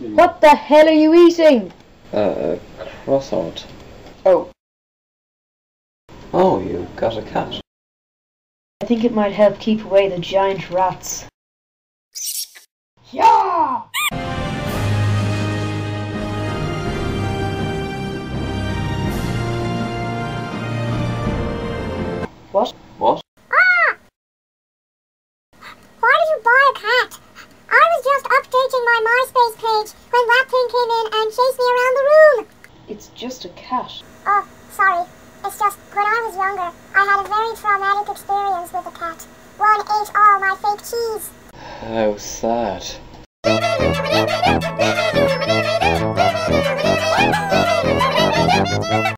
What the hell are you eating? Croissant. Oh. Oh, you got a cat. I think it might help keep away the giant rats. Yeah! What? What? Ah! Why did you buy a cat? I was just updating my MySpace page when that thing came in and chased me around the room. It's just a cat. Oh, sorry. It's just, when I was younger, I had a very traumatic experience with a cat. One ate all my fake cheese. How sad.